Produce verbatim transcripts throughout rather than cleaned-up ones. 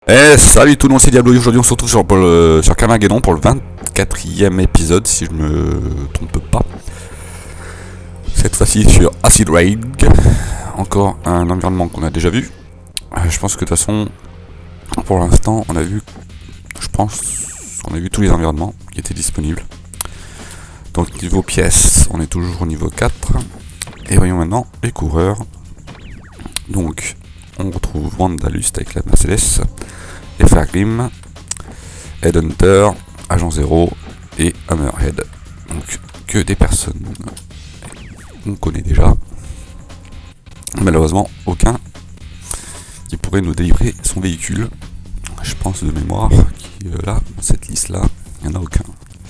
Eh salut tout le monde, c'est Diablo. Aujourd'hui on se retrouve sur, pour le, sur Carmageddon pour le vingt-quatrième épisode si je me trompe pas. Cette fois-ci sur Acid Raid. Encore un environnement qu'on a déjà vu. euh, Je pense que de toute façon pour l'instant on a vu, je pense qu'on a vu tous les environnements qui étaient disponibles. Donc niveau pièces on est toujours au niveau quatre. Et voyons maintenant les coureurs. Donc on retrouve Vandalust avec la Mercedes, Efagrim, Headhunter, Agent Zero et Hammerhead. Donc que des personnes qu'on connaît déjà. Malheureusement aucun qui pourrait nous délivrer son véhicule. Je pense de mémoire qui euh, là, dans cette liste là, il n'y en a aucun.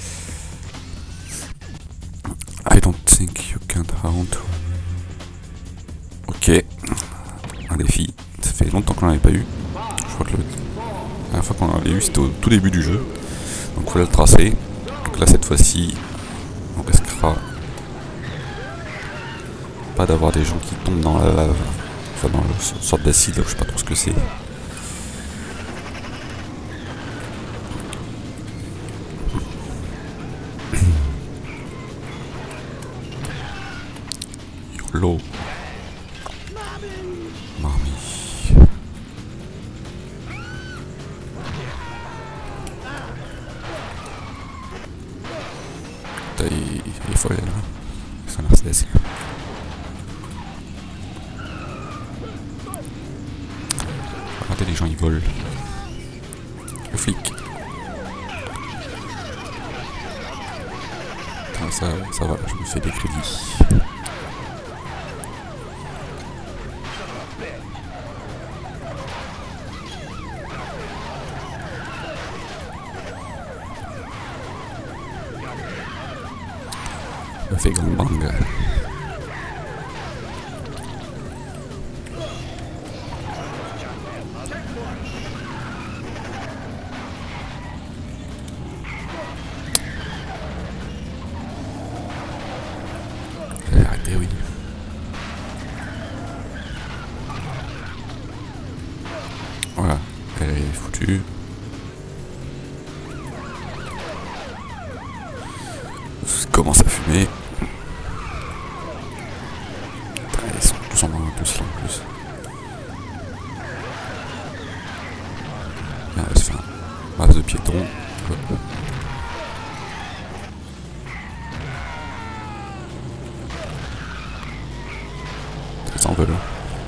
I don't think you can count. Ok. Un défi. Ça fait longtemps qu'on n'en avait pas eu. Je crois que le... la dernière fois qu'on l'avait eu c'était au tout début du jeu. Donc il faut le tracer. Donc là cette fois-ci on risquera pas d'avoir des gens qui tombent dans la lave. Enfin dans une sorte d'acide, je sais pas trop ce que c'est. YOLO. Mamie. Putain, il, il est folle là. C'est un Mercedes. Regardez les gens ils volent. Le flic. Putain, ça, ça va, je me fais des crédits. Je me fais gang bang. Arrêtez, oui. Voilà, elle est foutue. Ça commence à fumer. Putain, ils sont tous en main, tous là en plus. Là, on va se faire un masse de piétons. Hop. Ça en veut là.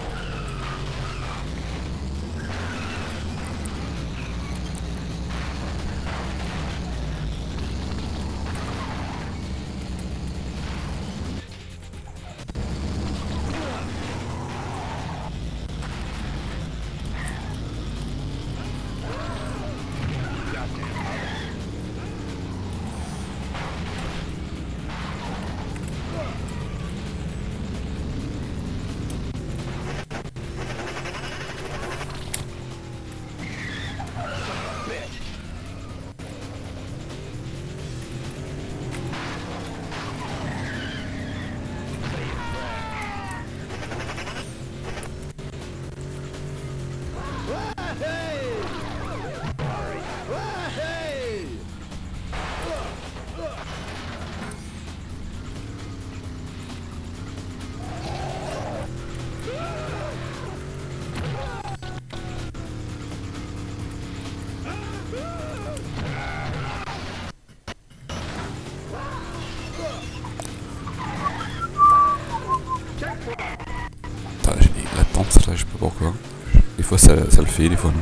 Ça, je sais pas pourquoi. Des fois ça, ça le fait, des fois non.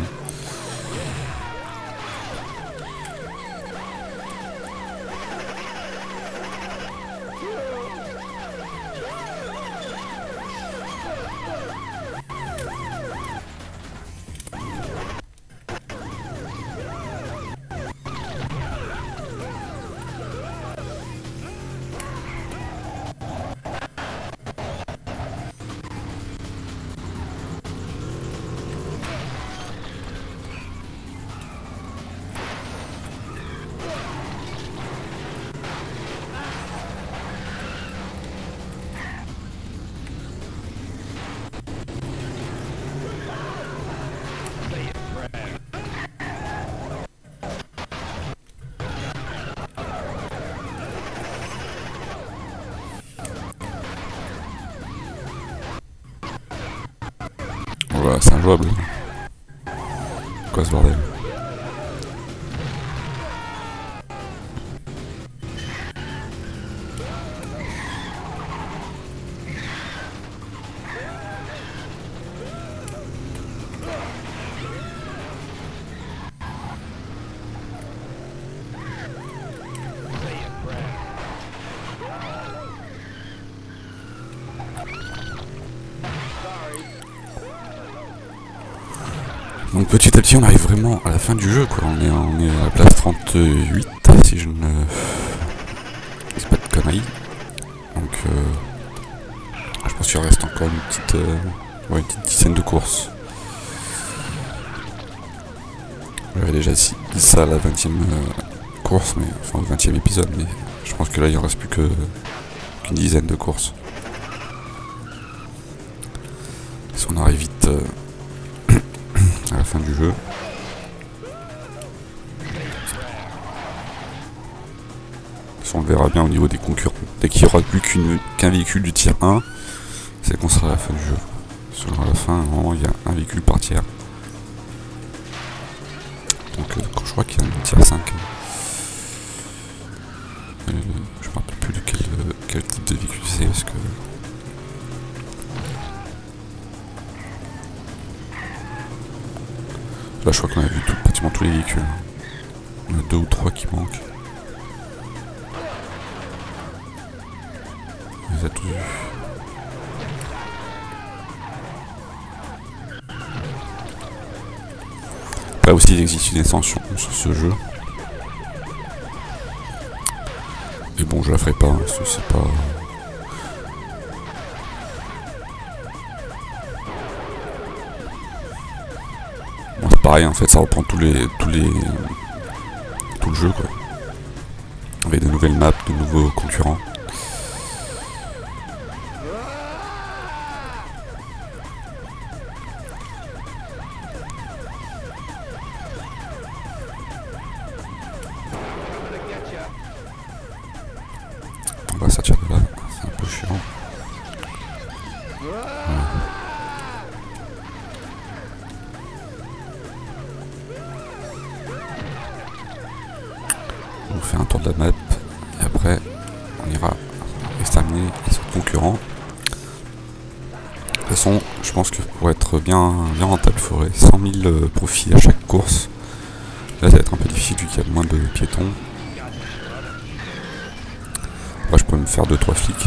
Voilà, c'est injouable. Quoi ce bordel? Donc petit à petit on arrive vraiment à la fin du jeu quoi, on est, on est à la place trente-huit si je ne dis pas de conneries. Donc euh, je pense qu'il reste encore une petite, euh, ouais, une petite dizaine de courses. J'avais déjà dit ça à la vingtième euh, course, mais enfin au vingtième épisode, mais je pense que là il ne reste plus que qu'une dizaine de courses. Si on arrive vite euh, à la fin du jeu. On le verra bien au niveau des concurrents. Dès qu'il n'y aura plus qu'une, qu'un véhicule du tiers un, c'est qu'on sera à la fin du jeu. Parce qu'à la fin, il y a un véhicule par tiers. Donc euh, je crois qu'il y a un tiers cinq. Euh, je ne me rappelle plus de quel, euh, quel type de véhicule c'est. Parce que... Là je crois qu'on a vu tout, pratiquement tous les véhicules. Il y en a deux ou trois qui manquent. On les a tous vus. Après aussi il existe une extension sur ce jeu. Et bon je la ferai pas, hein, parce que c'est pas... Bon, c'est pareil en fait, ça reprend tous les. tous les. tout le jeu quoi. Avec de nouvelles maps, de nouveaux concurrents. On va sortir de là, c'est un peu chiant. Ouais. On fait un tour de la map et après on ira exterminer les autres concurrents. De toute façon, je pense que pour être bien, bien rentable, il faudrait cent mille euh, profits à chaque course. Là, ça va être un peu difficile vu qu'il y a moins de piétons. Moi, je peux me faire deux trois flics.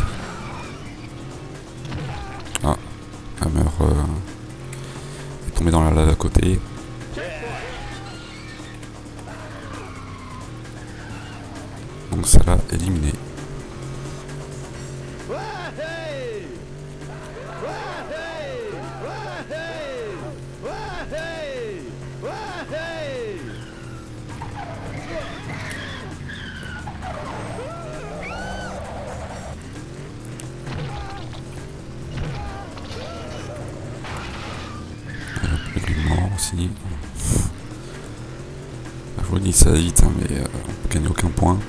Ah, elle meurt. Euh, est tombée dans la lave à côté. Donc ça l'a éliminé. Aussi. Je vous dis ça vite, hein, mais euh, on ne gagne aucun point.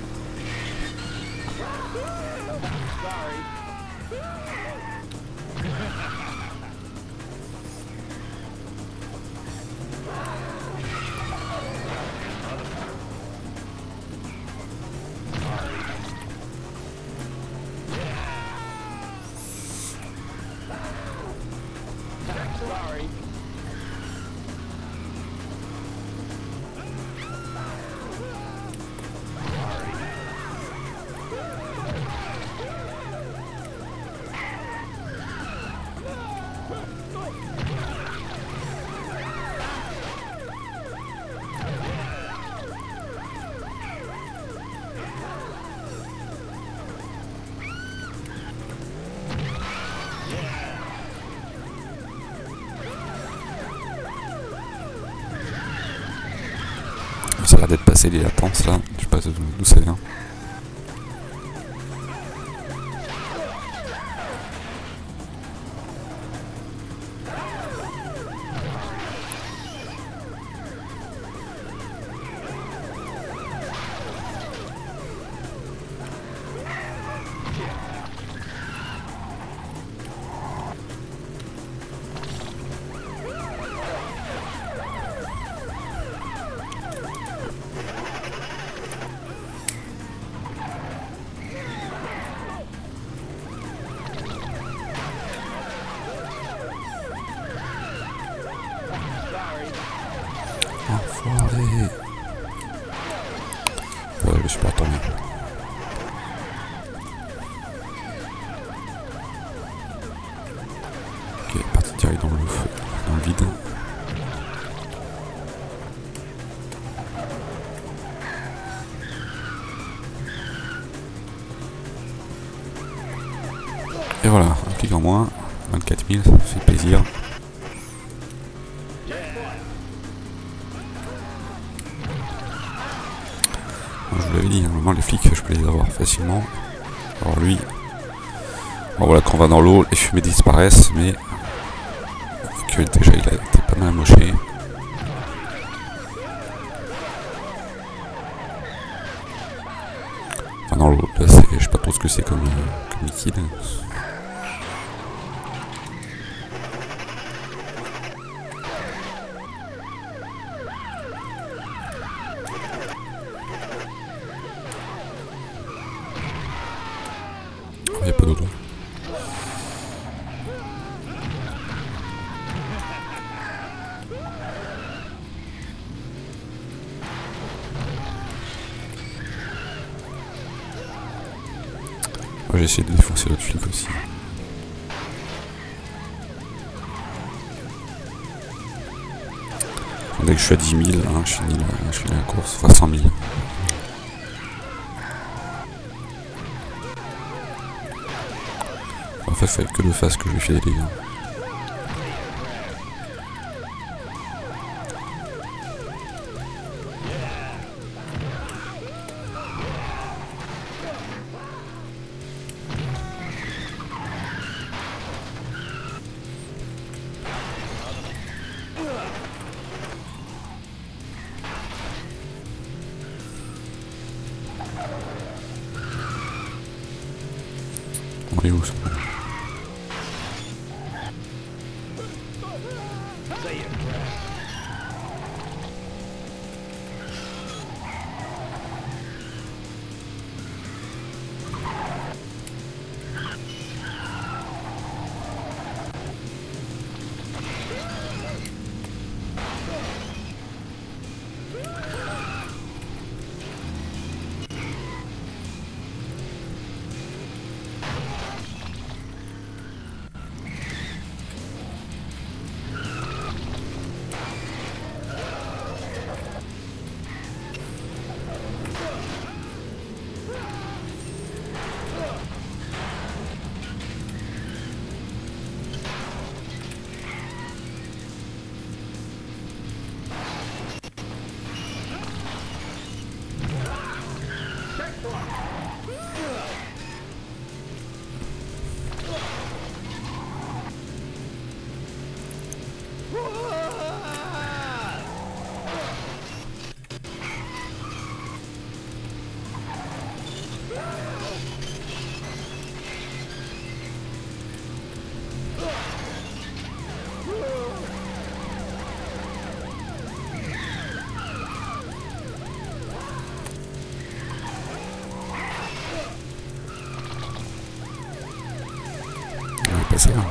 Ça a l'air d'être passé les latences là, je sais pas d'où ça vient. Ok, parti direct dans le feu, dans le vide. Et voilà, un clic en moins, vingt-quatre mille, ça fait plaisir. Je vous l'avais dit, normalement les flics je peux les avoir facilement. Alors lui, bon, voilà, quand on va dans l'eau, les fumées disparaissent, mais que déjà il a été pas mal amoché. Enfin dans l'eau, là c'est, je sais pas trop ce que c'est comme, euh, comme liquide. Il n'y a pas d'eau. J'ai essayé de défoncer l'autre flic aussi. Dès que je suis à dix mille, hein, je finis la, je finis la course, enfin cent mille. En fait, il fallait que le fasse que je lui fais des dégâts. On est où ça ? C'est là.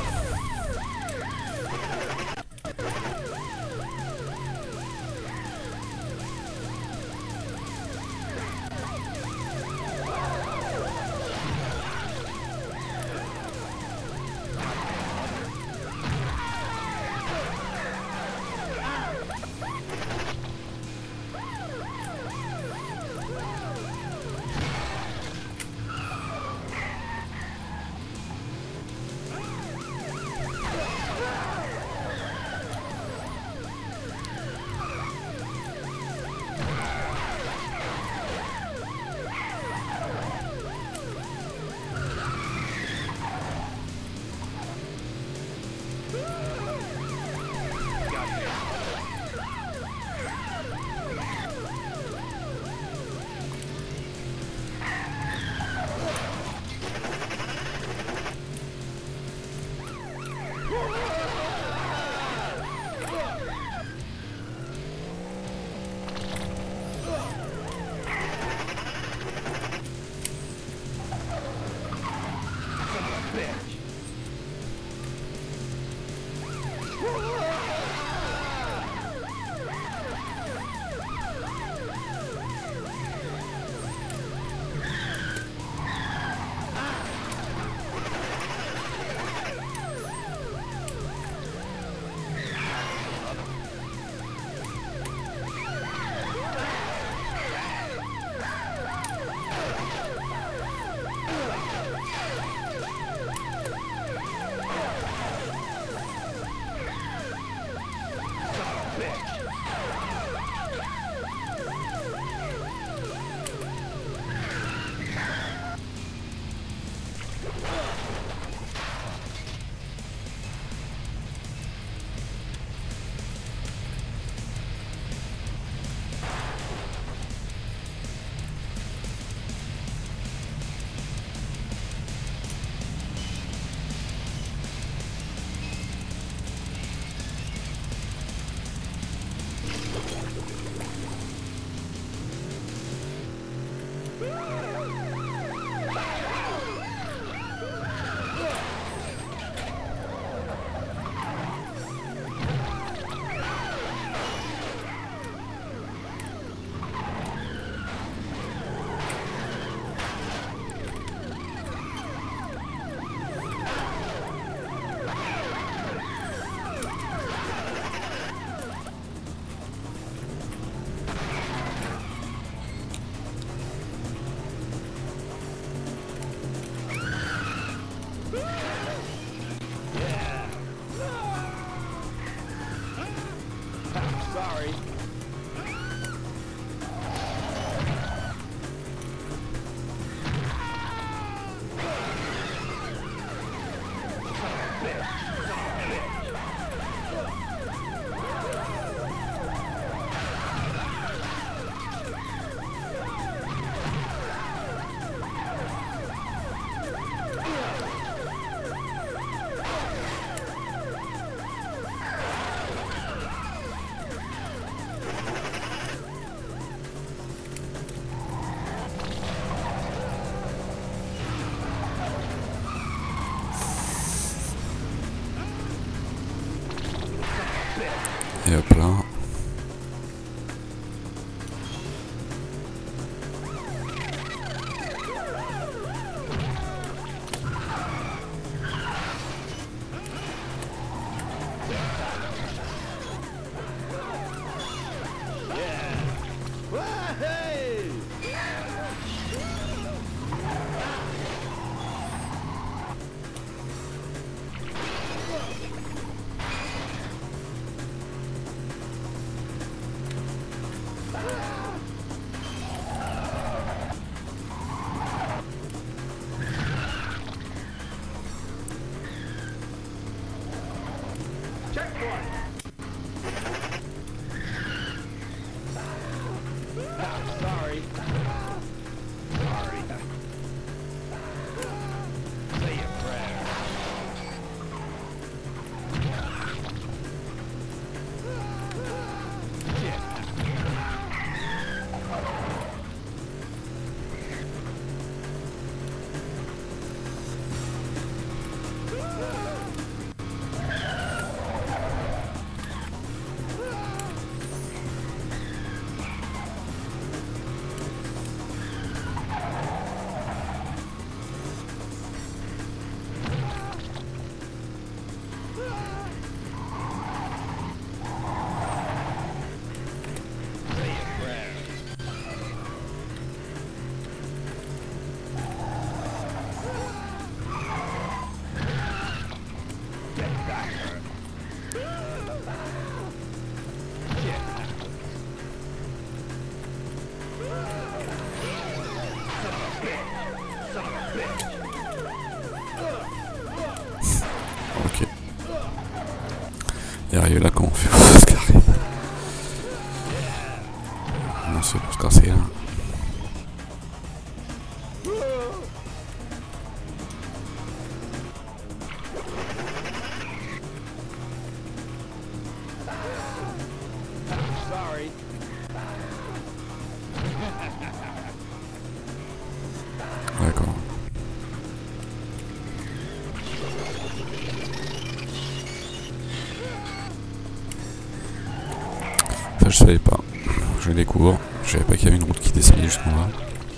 Ok. Et arrivé là, comment on fait pour se carrer? Non, c'est pour se casser là. D'accord. Ça je savais pas. Je découvre. Je savais pas qu'il y avait une route qui descendait jusqu'en bas.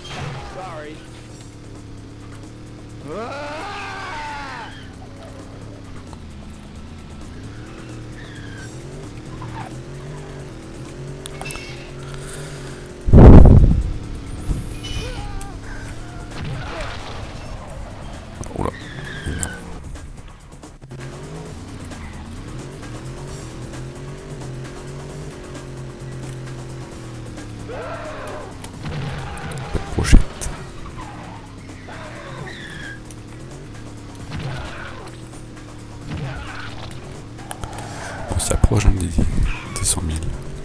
Oula. Pochette. On s'approche hein, des, des cent mille.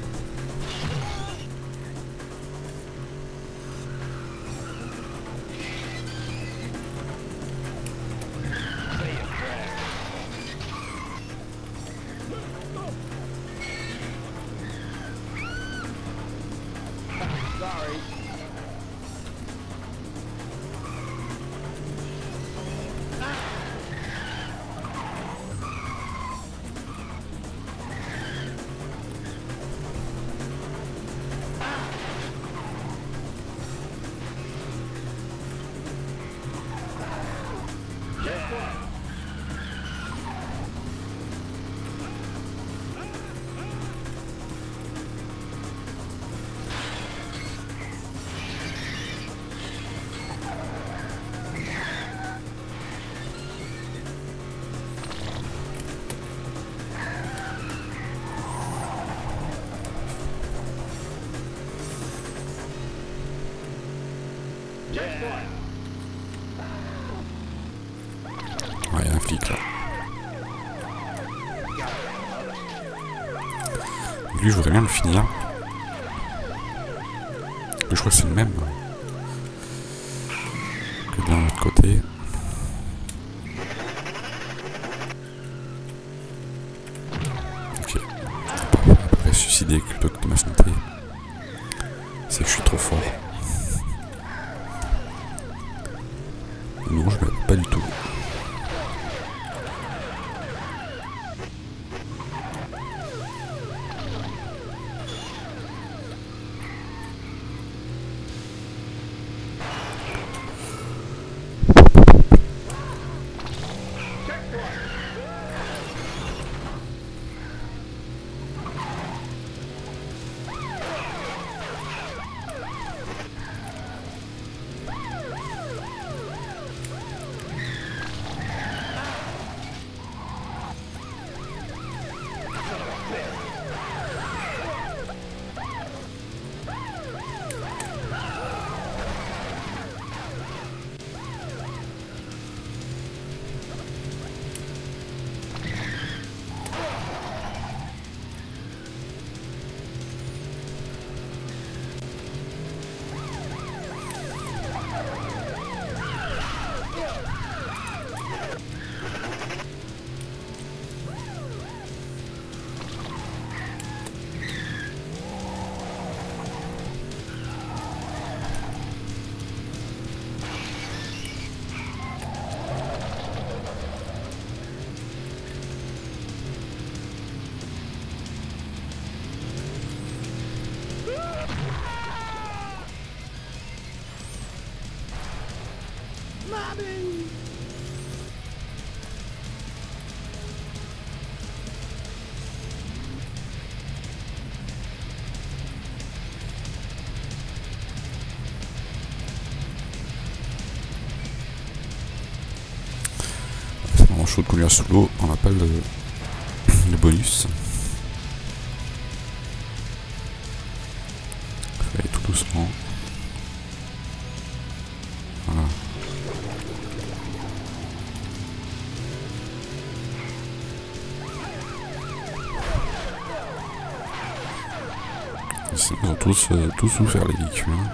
Ouais, il y a un flic là. Lui, je voudrais bien le finir. Mais je crois que c'est le même que de l'autre côté. Ok. Après, suicider plutôt que de ma santé. C'est que je suis trop fort. Non, je ne pas du tout. C'est vraiment chaud de conduire sous l'eau, on n'a pas le, le bonus. Faut aller tout doucement. Voilà. Ils ont tous, euh, tous souffert les véhicules. Hein.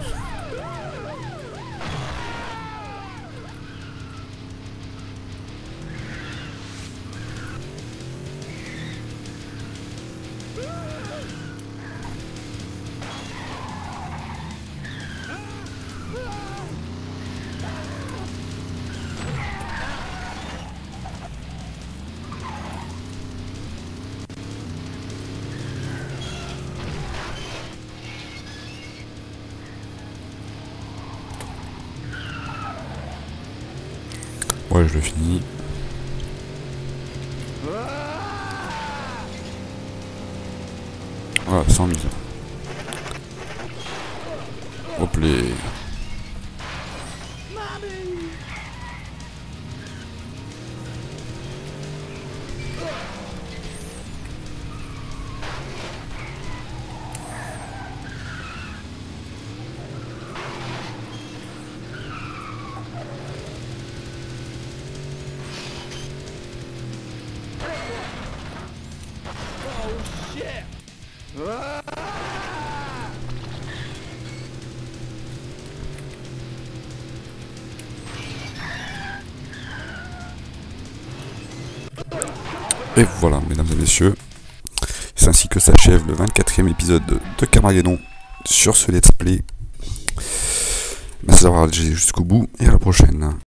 Ouais, je le finis. Voilà, cent mille. Hop les... Et voilà, mesdames et messieurs, c'est ainsi que s'achève le vingt-quatrième épisode de Carmageddon sur ce let's play. Merci d'avoir allé jusqu'au bout et à la prochaine.